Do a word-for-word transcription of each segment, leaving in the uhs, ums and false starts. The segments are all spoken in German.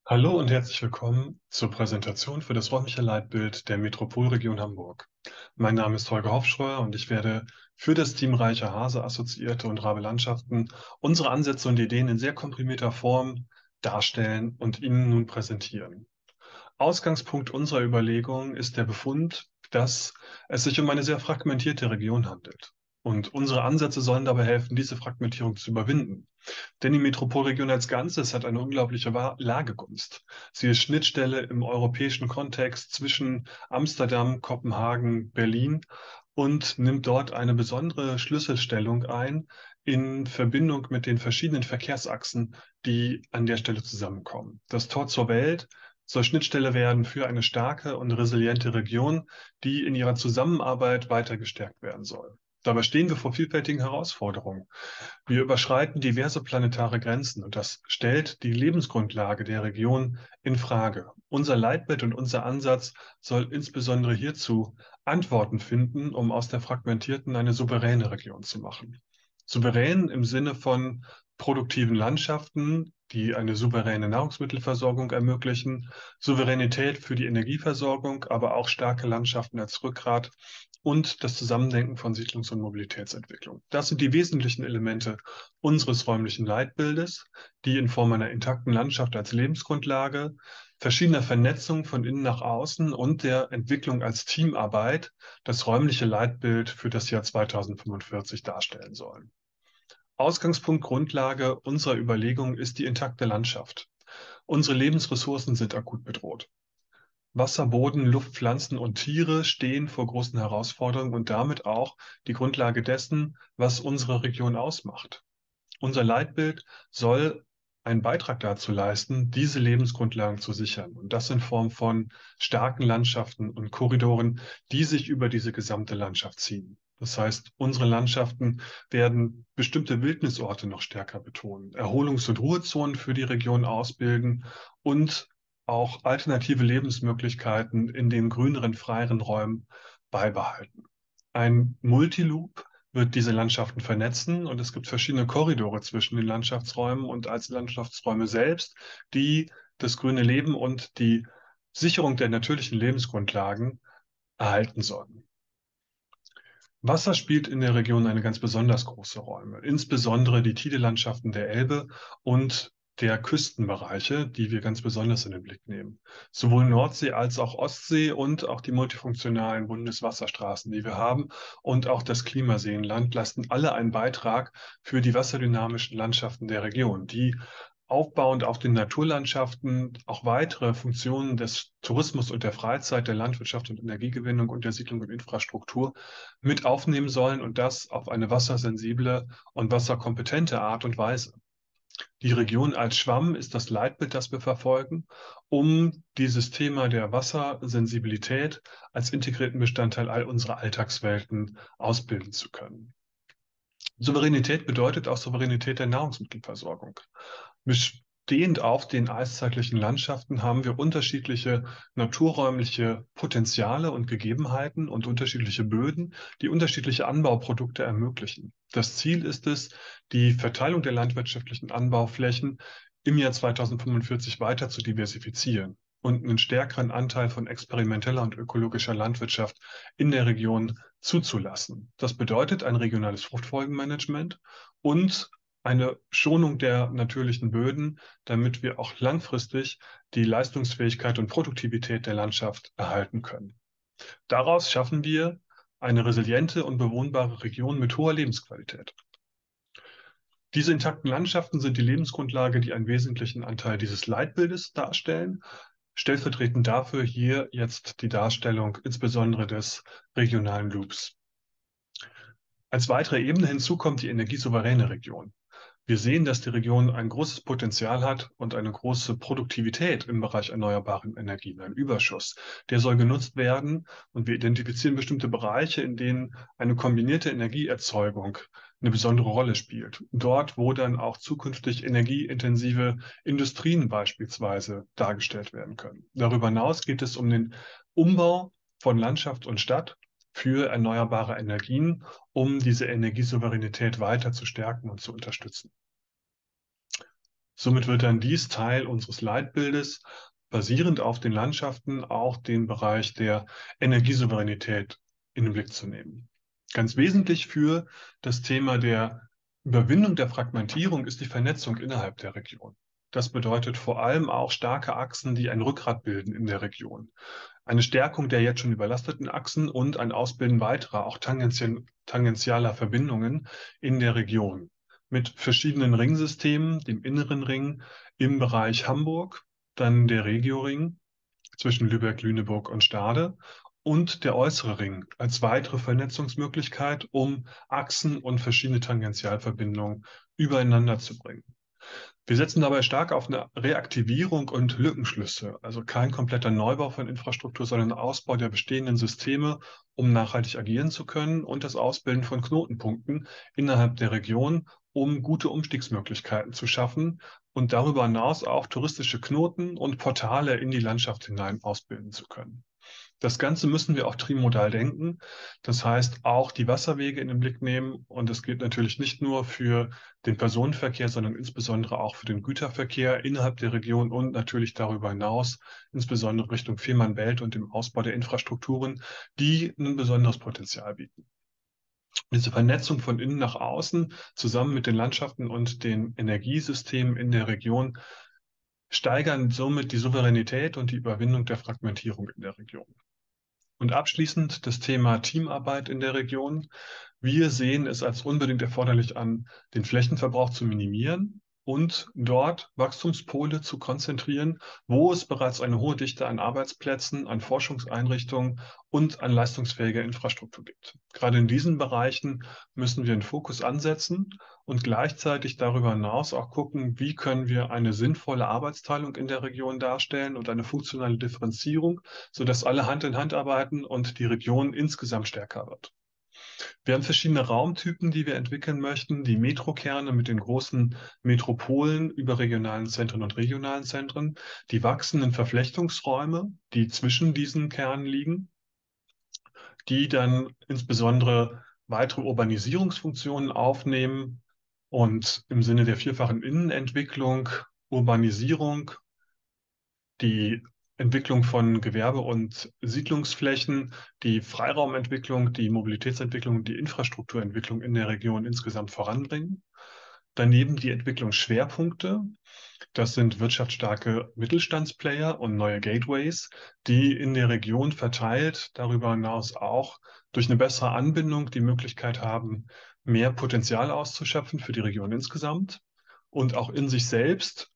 Hallo und herzlich willkommen zur Präsentation für das räumliche Leitbild der Metropolregion Hamburg. Mein Name ist Holger Hofschreuer und ich werde für das Team Reicher Hase Assoziierte und Rabe Landschaften unsere Ansätze und Ideen in sehr komprimierter Form darstellen und Ihnen nun präsentieren. Ausgangspunkt unserer Überlegungen ist der Befund, dass es sich um eine sehr fragmentierte Region handelt. Und unsere Ansätze sollen dabei helfen, diese Fragmentierung zu überwinden. Denn die Metropolregion als Ganzes hat eine unglaubliche Wa- Lagegunst. Sie ist Schnittstelle im europäischen Kontext zwischen Amsterdam, Kopenhagen, Berlin und nimmt dort eine besondere Schlüsselstellung ein in Verbindung mit den verschiedenen Verkehrsachsen, die an der Stelle zusammenkommen. Das Tor zur Welt soll Schnittstelle werden für eine starke und resiliente Region, die in ihrer Zusammenarbeit weiter gestärkt werden soll. Dabei stehen wir vor vielfältigen Herausforderungen. Wir überschreiten diverse planetare Grenzen und das stellt die Lebensgrundlage der Region in Frage. Unser Leitbild und unser Ansatz soll insbesondere hierzu Antworten finden, um aus der fragmentierten eine souveräne Region zu machen. Souverän im Sinne von produktiven Landschaften, die eine souveräne Nahrungsmittelversorgung ermöglichen, Souveränität für die Energieversorgung, aber auch starke Landschaften als Rückgrat und das Zusammendenken von Siedlungs- und Mobilitätsentwicklung. Das sind die wesentlichen Elemente unseres räumlichen Leitbildes, die in Form einer intakten Landschaft als Lebensgrundlage, verschiedener Vernetzung von innen nach außen und der Entwicklung als Teamarbeit das räumliche Leitbild für das Jahr zweitausendfünfundvierzig darstellen sollen. Ausgangspunkt, Grundlage unserer Überlegungen ist die intakte Landschaft. Unsere Lebensressourcen sind akut bedroht. Wasser, Boden, Luft, Pflanzen und Tiere stehen vor großen Herausforderungen und damit auch die Grundlage dessen, was unsere Region ausmacht. Unser Leitbild soll einen Beitrag dazu leisten, diese Lebensgrundlagen zu sichern. Und das in Form von starken Landschaften und Korridoren, die sich über diese gesamte Landschaft ziehen. Das heißt, unsere Landschaften werden bestimmte Wildnisorte noch stärker betonen, Erholungs- und Ruhezonen für die Region ausbilden und auch alternative Lebensmöglichkeiten in den grüneren, freieren Räumen beibehalten. Ein Multiloop wird diese Landschaften vernetzen und es gibt verschiedene Korridore zwischen den Landschaftsräumen und als Landschaftsräume selbst, die das grüne Leben und die Sicherung der natürlichen Lebensgrundlagen erhalten sollen. Wasser spielt in der Region eine ganz besonders große Rolle, insbesondere die Tidelandschaften der Elbe und der Küstenbereiche, die wir ganz besonders in den Blick nehmen. Sowohl Nordsee als auch Ostsee und auch die multifunktionalen Bundeswasserstraßen, die wir haben, und auch das Klimaseenland leisten alle einen Beitrag für die wasserdynamischen Landschaften der Region, die aufbauend auf den Naturlandschaften auch weitere Funktionen des Tourismus und der Freizeit, der Landwirtschaft und Energiegewinnung und der Siedlung und Infrastruktur mit aufnehmen sollen und das auf eine wassersensible und wasserkompetente Art und Weise. Die Region als Schwamm ist das Leitbild, das wir verfolgen, um dieses Thema der Wassersensibilität als integrierten Bestandteil all unserer Alltagswelten ausbilden zu können. Souveränität bedeutet auch Souveränität der Nahrungsmittelversorgung. Bestehend auf den eiszeitlichen Landschaften haben wir unterschiedliche naturräumliche Potenziale und Gegebenheiten und unterschiedliche Böden, die unterschiedliche Anbauprodukte ermöglichen. Das Ziel ist es, die Verteilung der landwirtschaftlichen Anbauflächen im Jahr zweitausendfünfundvierzig weiter zu diversifizieren und einen stärkeren Anteil von experimenteller und ökologischer Landwirtschaft in der Region zuzulassen. Das bedeutet ein regionales Fruchtfolgenmanagement und eine Schonung der natürlichen Böden, damit wir auch langfristig die Leistungsfähigkeit und Produktivität der Landschaft erhalten können. Daraus schaffen wir eine resiliente und bewohnbare Region mit hoher Lebensqualität. Diese intakten Landschaften sind die Lebensgrundlage, die einen wesentlichen Anteil dieses Leitbildes darstellen. Stellvertretend dafür hier jetzt die Darstellung insbesondere des regionalen Loops. Als weitere Ebene hinzu kommt die energiesouveräne Region. Wir sehen, dass die Region ein großes Potenzial hat und eine große Produktivität im Bereich erneuerbaren Energien, ein Überschuss. Der soll genutzt werden und wir identifizieren bestimmte Bereiche, in denen eine kombinierte Energieerzeugung eine besondere Rolle spielt. Dort, wo dann auch zukünftig energieintensive Industrien beispielsweise dargestellt werden können. Darüber hinaus geht es um den Umbau von Landschaft und Stadt für erneuerbare Energien, um diese Energiesouveränität weiter zu stärken und zu unterstützen. Somit wird dann dies Teil unseres Leitbildes, basierend auf den Landschaften auch den Bereich der Energiesouveränität in den Blick zu nehmen. Ganz wesentlich für das Thema der Überwindung der Fragmentierung ist die Vernetzung innerhalb der Region. Das bedeutet vor allem auch starke Achsen, die ein Rückgrat bilden in der Region. Eine Stärkung der jetzt schon überlasteten Achsen und ein Ausbilden weiterer, auch tangentien tangentialer Verbindungen in der Region mit verschiedenen Ringsystemen, dem Inneren Ring im Bereich Hamburg, dann der Regioring zwischen Lübeck, Lüneburg und Stade und der Äußere Ring als weitere Vernetzungsmöglichkeit, um Achsen und verschiedene Tangentialverbindungen übereinander zu bringen. Wir setzen dabei stark auf eine Reaktivierung und Lückenschlüsse, also kein kompletter Neubau von Infrastruktur, sondern Ausbau der bestehenden Systeme, um nachhaltig agieren zu können und das Ausbilden von Knotenpunkten innerhalb der Region, um gute Umstiegsmöglichkeiten zu schaffen und darüber hinaus auch touristische Knoten und Portale in die Landschaft hinein ausbilden zu können. Das Ganze müssen wir auch trimodal denken. Das heißt, auch die Wasserwege in den Blick nehmen. Und das gilt natürlich nicht nur für den Personenverkehr, sondern insbesondere auch für den Güterverkehr innerhalb der Region und natürlich darüber hinaus, insbesondere Richtung Fehmarnbelt und dem Ausbau der Infrastrukturen, die ein besonderes Potenzial bieten. Diese Vernetzung von innen nach außen zusammen mit den Landschaften und den Energiesystemen in der Region steigern somit die Souveränität und die Überwindung der Fragmentierung in der Region. Und abschließend das Thema Teamarbeit in der Region. Wir sehen es als unbedingt erforderlich an, den Flächenverbrauch zu minimieren und dort Wachstumspole zu konzentrieren, wo es bereits eine hohe Dichte an Arbeitsplätzen, an Forschungseinrichtungen und an leistungsfähiger Infrastruktur gibt. Gerade in diesen Bereichen müssen wir einen Fokus ansetzen und gleichzeitig darüber hinaus auch gucken, wie können wir eine sinnvolle Arbeitsteilung in der Region darstellen und eine funktionale Differenzierung, sodass alle Hand in Hand arbeiten und die Region insgesamt stärker wird. Wir haben verschiedene Raumtypen, die wir entwickeln möchten. Die Metrokerne mit den großen Metropolen, überregionalen Zentren und regionalen Zentren. Die wachsenden Verflechtungsräume, die zwischen diesen Kernen liegen, die dann insbesondere weitere Urbanisierungsfunktionen aufnehmen und im Sinne der vierfachen Innenentwicklung, Urbanisierung, die Entwicklung von Gewerbe- und Siedlungsflächen, die Freiraumentwicklung, die Mobilitätsentwicklung und die Infrastrukturentwicklung in der Region insgesamt voranbringen. Daneben die Entwicklungsschwerpunkte. Das sind wirtschaftsstarke Mittelstandsplayer und neue Gateways, die in der Region verteilt darüber hinaus auch durch eine bessere Anbindung die Möglichkeit haben, mehr Potenzial auszuschöpfen für die Region insgesamt und auch in sich selbst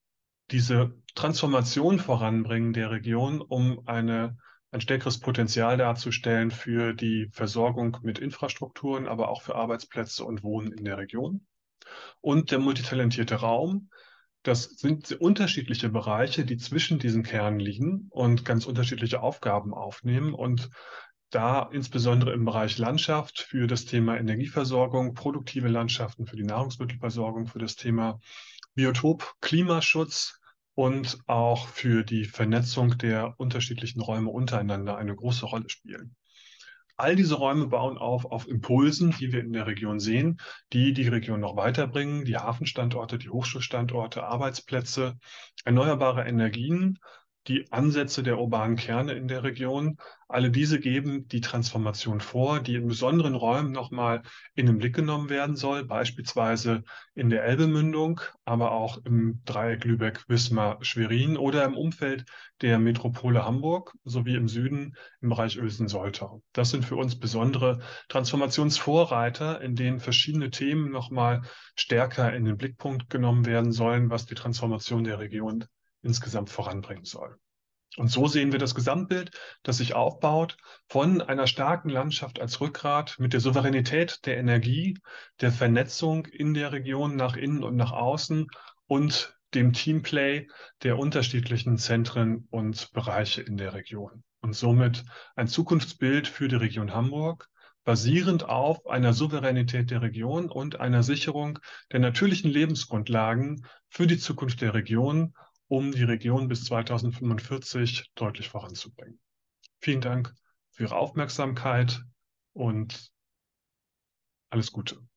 diese Transformation voranbringen der Region, um eine, ein stärkeres Potenzial darzustellen für die Versorgung mit Infrastrukturen, aber auch für Arbeitsplätze und Wohnen in der Region. Und der multitalentierte Raum, das sind unterschiedliche Bereiche, die zwischen diesen Kernen liegen und ganz unterschiedliche Aufgaben aufnehmen und da insbesondere im Bereich Landschaft für das Thema Energieversorgung, produktive Landschaften für die Nahrungsmittelversorgung, für das Thema Biotop, Klimaschutz und auch für die Vernetzung der unterschiedlichen Räume untereinander eine große Rolle spielen. All diese Räume bauen auf auf Impulsen, die wir in der Region sehen, die die Region noch weiterbringen, die Hafenstandorte, die Hochschulstandorte, Arbeitsplätze, erneuerbare Energien, die Ansätze der urbanen Kerne in der Region. Alle diese geben die Transformation vor, die in besonderen Räumen nochmal in den Blick genommen werden soll, beispielsweise in der Elbemündung, aber auch im Dreieck Lübeck, Wismar, Schwerin oder im Umfeld der Metropole Hamburg sowie im Süden im Bereich Uelzen-Soltau. Das sind für uns besondere Transformationsvorreiter, in denen verschiedene Themen nochmal stärker in den Blickpunkt genommen werden sollen, was die Transformation der Region insgesamt voranbringen soll. Und so sehen wir das Gesamtbild, das sich aufbaut von einer starken Landschaft als Rückgrat mit der Souveränität der Energie, der Vernetzung in der Region nach innen und nach außen und dem Teamplay der unterschiedlichen Zentren und Bereiche in der Region. Und somit ein Zukunftsbild für die Region Hamburg, basierend auf einer Souveränität der Region und einer Sicherung der natürlichen Lebensgrundlagen für die Zukunft der Region, um die Region bis zweitausendfünfundvierzig deutlich voranzubringen. Vielen Dank für Ihre Aufmerksamkeit und alles Gute.